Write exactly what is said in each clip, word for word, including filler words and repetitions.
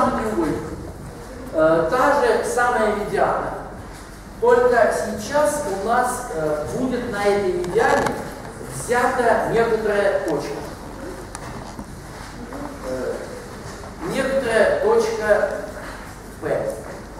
самый треугольник. Э, та же самая медиана. Только сейчас у нас э, будет на этой медиане взята некоторая точка. Э, некоторая точка P.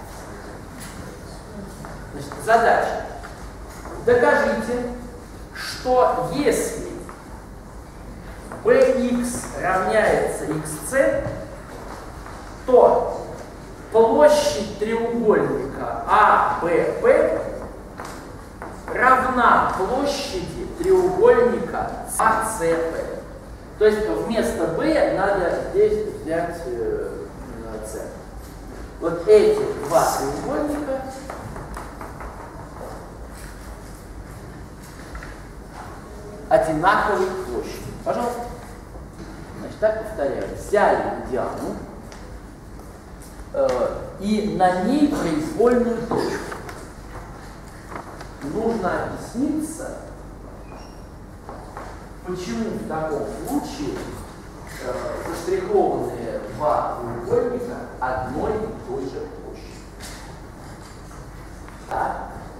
Значит, задача. Докажите, что если Bx равняется xc, то площадь треугольника а бэ пэ равна площади треугольника а цэ пэ. То есть вместо b надо здесь взять э, c. Вот эти два треугольника одинаковой площади. Пожалуйста. Значит, так повторяю. Взяли медиану э, и на ней произвольную точку. Нужно объясниться, почему в таком случае э, заштрихованные два треугольника одной и той же площади. Так.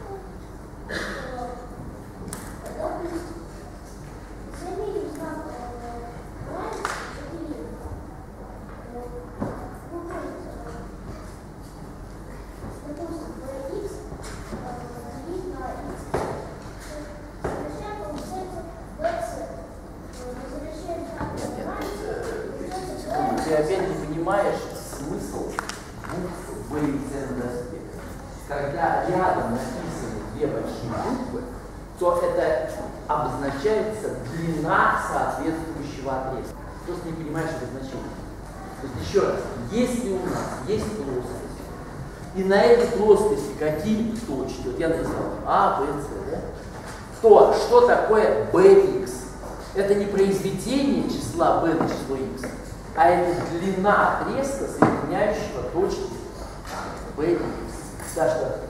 Ты опять не понимаешь смысл букв В и З на доске. Когда рядом написаны две большие буквы, то это обозначается длина соответствующего отрезка. Просто не понимаешь обозначение. То есть еще раз, если у нас есть плоскость, и на этой плоскости какие-то точки, вот я написал А, Б, С, да, то что такое Bx? Это не произведение числа b на число x, а это длина отрезка, соединяющего точки b и x. Саша,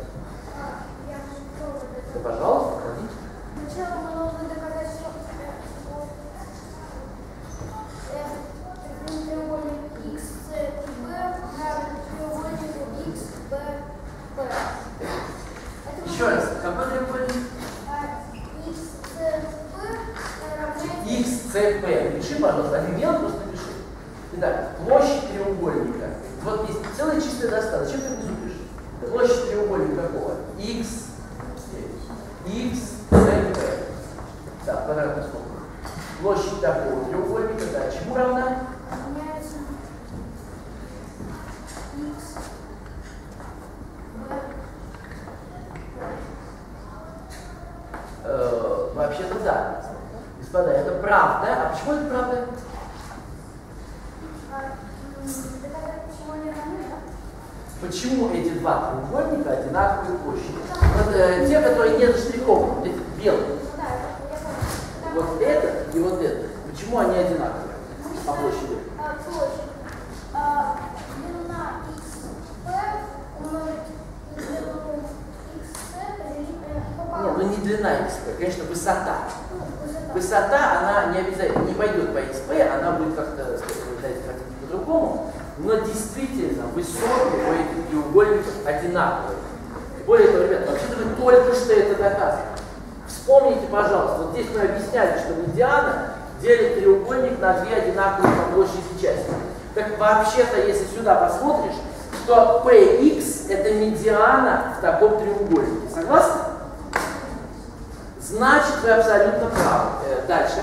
да, пожалуйста, проходите. Сначала мы должны доказать, что треугольник икс цэ и бэ равен треугольнику икс бэ пэ. Еще раз, какой треугольник? икс цэ пэ равняется... икс цэ пэ. Напиши, пожалуйста, один мелко просто напиши. Итак, площадь треугольника. Вот есть целая чистая доска. Зачем ты внизу пишешь? Площадь треугольника какого? X, X, C, P. Да, квадратный скобка. Площадь такого треугольника, да, чему равна? Равняется икс бэ. Э, вообще-то да. Господа, это правда. А почему это правда? Почему эти два треугольника одинаковой площади? Вот э, те, которые не заштрихованы, вот эти белые. Вот этот и вот этот. Почему они одинаковые по площади? Площадь. Длина икс пэ умножить на длину икс цэ поделить на... Нет, ну не длина икс пэ, конечно, высота. Высота, она не обязательно не пойдет по икс пэ, она будет как-то, дайте хотите по-другому. Но действительно, высоты у этих треугольников одинаковые. Более того, ребята, вообще-то вы только что это доказывали. Вспомните, пожалуйста, вот здесь мы объясняли, что медиана делит треугольник на две одинаковые по площади части. Так вообще-то, если сюда посмотришь, то пэ икс это медиана в таком треугольнике. Согласны? Значит, вы абсолютно правы. Э, дальше.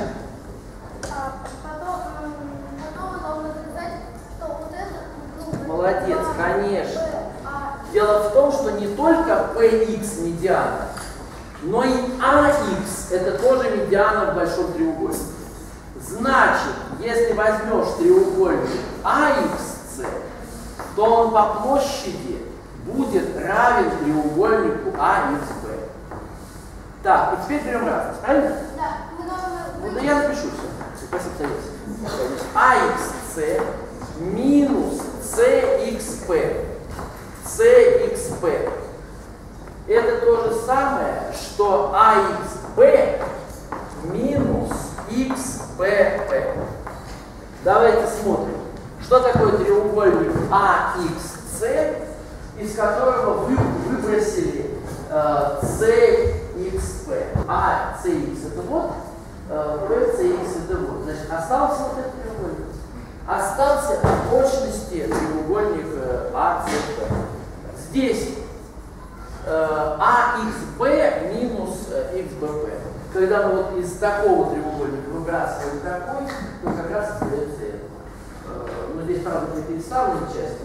Молодец, конечно. Дело в том, что не только пэ икс медиана, но и а икс это тоже медиана в большом треугольнике. Значит, если возьмешь треугольник а икс цэ, то он по площади будет равен треугольнику а икс бэ. Так, и теперь берем разность, правильно? Да. Ну да я напишу все. Спасибо, Таис. а икс цэ минус цэ икс пэ. цэ икс пэ. Это то же самое, что а икс бэ минус икс пэ пэ. Давайте смотрим. Что такое треугольник а АХС, из которого вы выбросили э, CXP. А, CX это вот, э, B, CX это вот. Значит, остался вот этот треугольник. Остался в точности треугольник э, АЦП. Здесь э, АХБ минус э, ХБП. Когда мы вот из такого треугольника выбрасываем такой, то как раз остается это. Э, но здесь, правда, не переставлены части.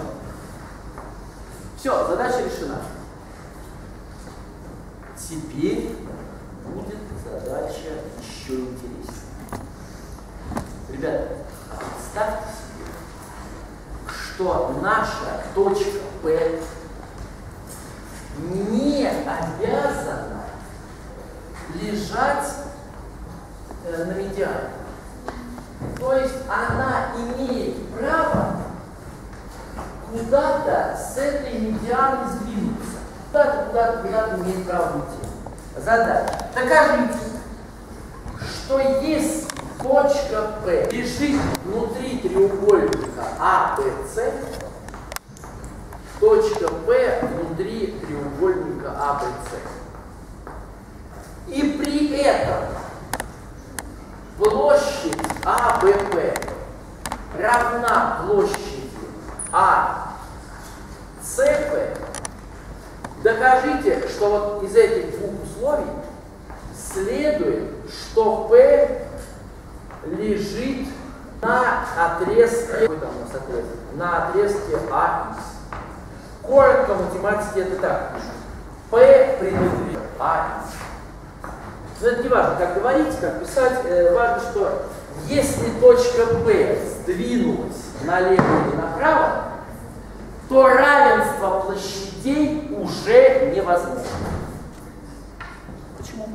Все, задача решена. Теперь будет задача еще интереснее. Ребята, представьте себе, что наша точка P не обязана лежать э, на медиане. То есть она имеет право куда-то с этой медианы сдвинуться. Куда-то, куда-то, куда-то имеет право уйти. Задача. Докажите, что если точка P лежит внутри треугольника А Б С, точка P внутри треугольника А Б С. И при этом площадь А Б П равна площади А С П, докажите, что вот из этих двух условий следует, что P лежит на отрезке, какой там у нас отрезок? На отрезке АХ. Коротко в математике это так пишут. P принадлежит АХ. Но это не важно, как говорить, как писать. Э, важно, что если точка P сдвинулась налево или направо, то равенство площадей уже невозможно. Почему?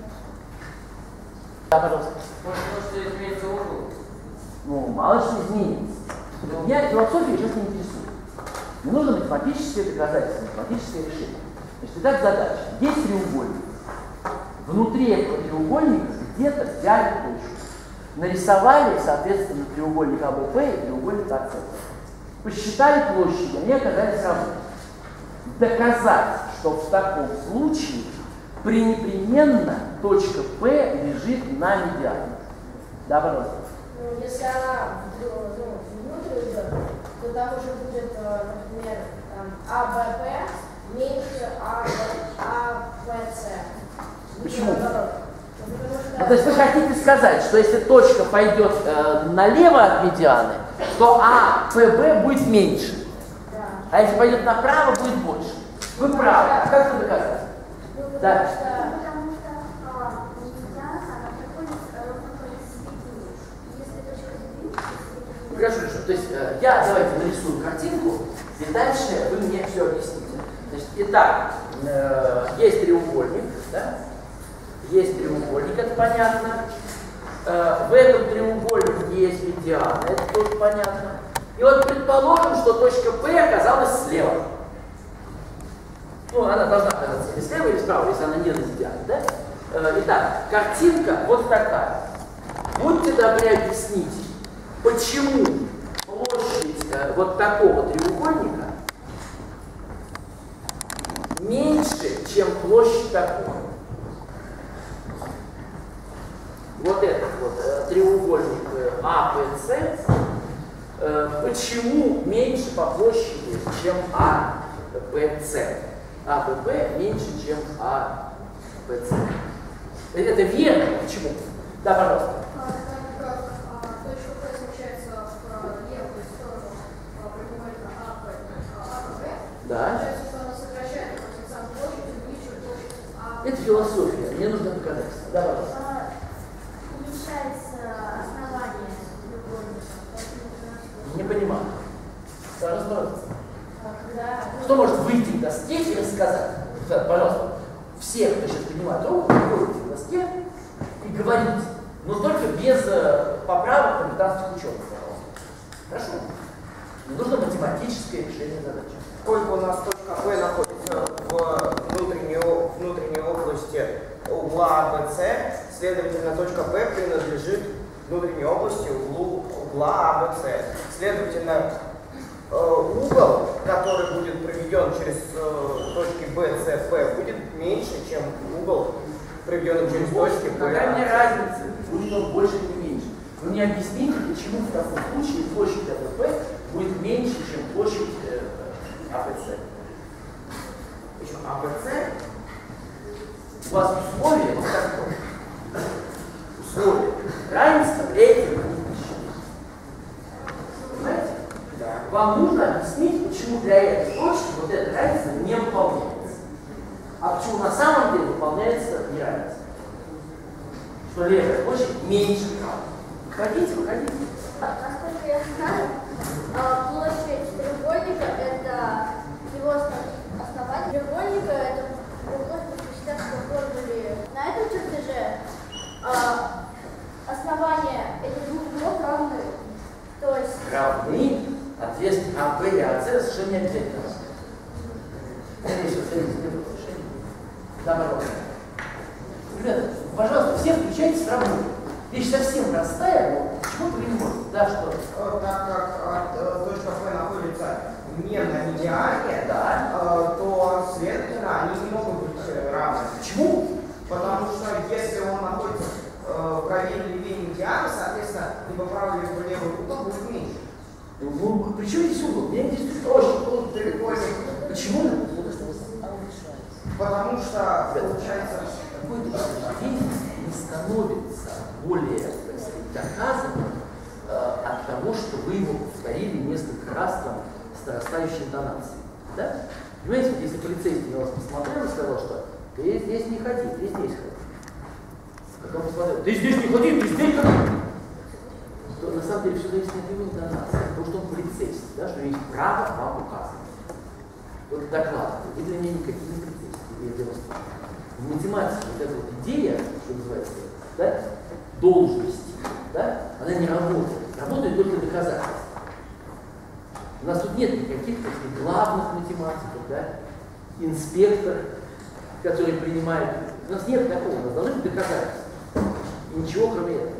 Да, пожалуйста. Может, изменится угол? Ну, мало что изменится. Меня философия сейчас не интересует. Мне нужно математическое доказательство, математическое решение. Значит, итак, задача. Есть треугольник. Внутри этого треугольника где-то взяли точку. Нарисовали, соответственно, треугольник А Б П и треугольник А С. Посчитали площади, они оказались равны. Доказать, что в таком случае пренепременно точка P лежит на медиане. Да, пожалуйста. Ну, если она ну, внутрь идет, то там уже будет, например, А Б П меньше А Б С. Почему? Что... Ну, то есть вы хотите сказать, что если точка пойдет э, налево от медианы, то А П Б будет меньше. Да. А если пойдет направо, будет больше. Вы правы. А как это доказать? Ну, потому Да. что... Потому что а, медиана, она проходит ровно по середине. Если точка сдвинется, то Хорошо, хорошо. То есть э, я давайте нарисую картинку, и дальше вы мне все объясните. Значит, итак, э, есть треугольник, да? Есть треугольник, это понятно. Э, в этом треугольнике есть медиана, это тоже понятно. И вот предположим, что точка P оказалась слева. Ну, она должна оказаться или слева, или справа, если она не на медиане, да? Э, итак, картинка вот такая. Будьте добры объяснить, почему площадь э, вот такого треугольника меньше, чем площадь такого. Вот этот вот э, треугольник э, А Б С, э, почему меньше по площади, чем А Б С? А Б П меньше, чем А Б С. Это верно? Почему? Да, пожалуйста. точка P смещается в левую сторону треугольника А Б П. Да. Получается, что она сокращает тем самым площадь, увеличивает площадь А. Это философия. Мне нужно доказательство. Да, пожалуйста. Уменьшается основание треугольника. Не понимаю. Пожалуйста. Когда... Кто может выйти к доске и рассказать? Да, пожалуйста. Все, кто сейчас понимает руку, выходите к доске и говорите. Но только без э, поправок комментарских ученых, пожалуйста. Хорошо? Мне нужно математическое решение задачи. Сколько у нас точка P находится в внутренней, внутренней области угла А Б С, следовательно, точка P принадлежит внутренней области углу, угла А Б С. Следовательно, э, угол который будет проведен через э, точки B, C, P, будет меньше, чем угол, проведенный через точки P. Какая мне разница, будет он больше или меньше? Вы мне объясните, почему в таком случае площадь А П П будет меньше, чем площадь э, А П С. Причем А П С у вас условие вот такое. Условие равенства этих двух вещей. Понимаете? Да. Вам нужно объяснить, почему для этой точки вот это равенство не выполняется. А почему на самом деле выполняется неравенство. Что левая площадь меньше правой. Выходите, выходите. Насколько я знаю, а, площадь треугольника – это его основание. Треугольника – это площадь шестидесятого формуле. На этом чертеже а, основания этих двух углов равны. То есть Равны, ответ А, Б и А, С совершенно не обязательно. Да, пожалуйста. Ребята, пожалуйста, все включайтесь в работу. Вещь совсем простая, но почему-то вы не можете. Да, что? Так как э, точка P находится не на медиане, Да. э, то, следовательно, они не могут быть э, равны. Почему? Потому что если он находится э, правее или левее медиана, соответственно, либо правый, либо левый угол будет меньше. Ну, при чем здесь угол? Меня интересует очень угол треугольник. Почему? Потому что, получается, Какой-то утверждение не становится более, так сказать, доказанным э, от того, что вы его повторили несколько раз там с нарастающей интонацией. Да? Понимаете, если полицейский на вас посмотрел и сказал, что ты здесь не ходи, ты здесь ходи. Потом посмотрел, ты здесь не ходи, ты здесь ходи. То на самом деле все зависит от его интонации, потому что он полицейский, да, что есть право вам указывать. Вот доклад, вы для меня никакие не полицейские, я дело слышу. В математике вот эта вот идея, что называется, да, должности, да, она не работает. Работает только доказательства. У нас тут нет никаких таких главных математиков, да, инспектор, который принимает. У нас нет такого, у нас должны быть доказательства. И ничего кроме этого.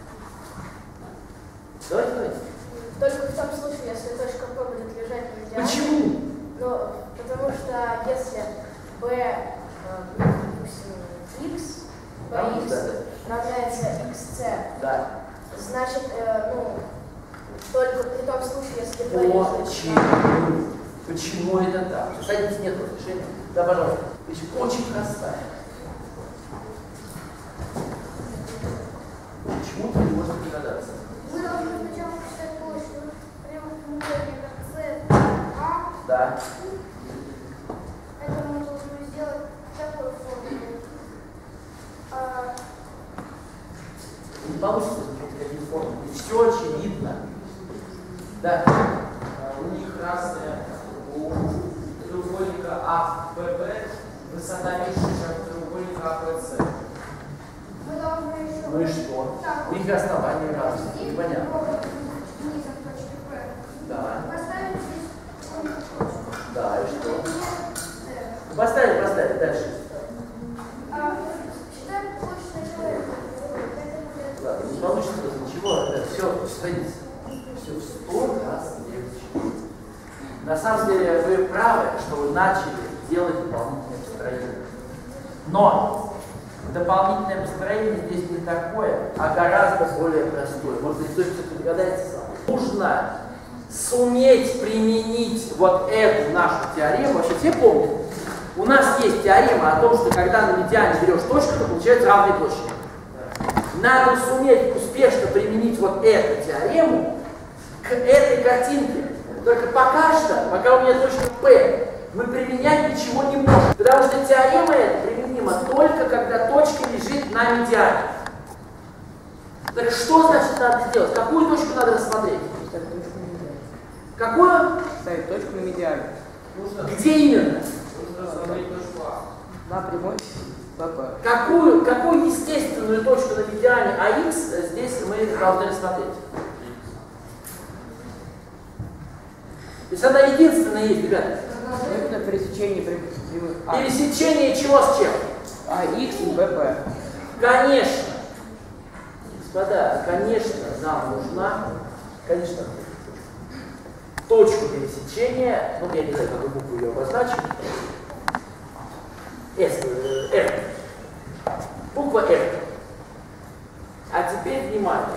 Давайте, давайте. Только в том случае, если точка P будет лежать на медиане. Почему? Ну, потому что если B, э, допустим, X, Там, Bx да. равняется xc, Да. значит, э, ну, только при том случае, если B лежит Почему? на... Почему это так? Садитесь, нет разрешения. Да, пожалуйста. Вещь очень простая. Почему ты не можешь догадаться? мы должны сначала посчитать площадь прямоугольника С, А. Да. Это мы должны сделать такой формулу. А, Не получится какие формы. Все очевидно. Да. У них разная, у треугольника А П П высота меньше, чем у треугольника А П С. мы должны еще... Ну и что? Так, У них основания разные. здесь Непонятно. ровно низом точки П. Да. Поставим здесь точку. Да, и что? С. Ну, поставили, поставили. Дальше. А, считаем площадь сначала. Ладно, не получится ничего. Да, все, садитесь. Все в сто раз легче. На самом деле вы правы, что вы начали делать дополнительное построение. Но дополнительное построение здесь не такое, а гораздо более простое. Может быть, кто-то догадается сам. Нужно суметь применить вот эту нашу теорему. Вообще все помнят? У нас есть теорема о том, что когда на медиане берешь точку, то получается равные площади. Надо суметь успешно применить вот эту теорему к этой картинке. Только пока что, пока у меня точка P, мы применять ничего не можем. Потому что теорема эта применима только когда точка лежит на медиане. Так что значит надо сделать? Какую точку надо рассмотреть? Какую? Ставить точку на медиане. Нужно, Где именно? нужно рассмотреть точку А. На прямой ПП. Какую, какую естественную точку на медиане АХ здесь мы должны рассмотреть? То есть она единственная есть, ребята. Это пересечение прямых А. Пересечение чего с чем? А, Х и БП. Конечно. Господа, конечно, нам нужна, конечно, точку пересечения, ну я не знаю, какую букву ее обозначить, S, э, R. Буква R. А теперь внимание.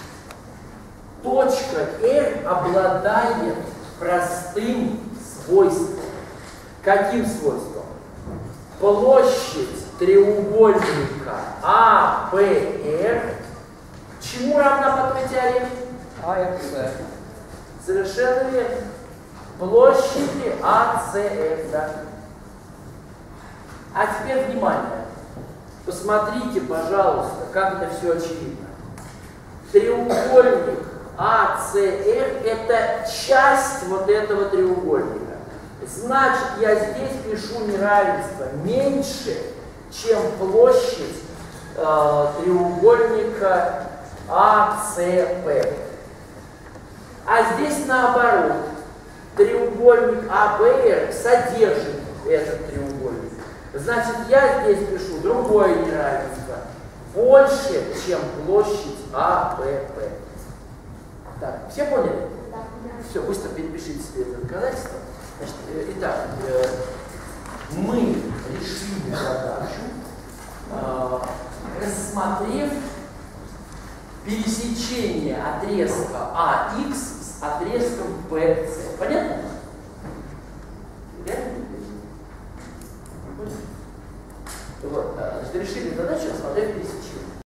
Точка R обладает простым свойством. Каким свойством? Площадь треугольника А Б Р чему равна по той теореме? А, Р, С. Совершенно верно. Площади А С Р, да. А теперь внимание. Посмотрите, пожалуйста, как это все очевидно. Треугольник А С Р это часть вот этого треугольника. Значит, я здесь пишу неравенство меньше, чем площадь э, треугольника А С П. А здесь наоборот. Треугольник А Б Р содержит этот треугольник. Значит, я здесь пишу другое неравенство. Больше, чем площадь А Б П. Так, все поняли? Да. Все, быстро перепишите себе это доказательство. Значит, э, итак, э, мы решили задачу, э, рассмотрев пересечение отрезка А Х с отрезком Б С. Понятно? Реально? Вот, значит, решили задачу, рассмотрев пересечение.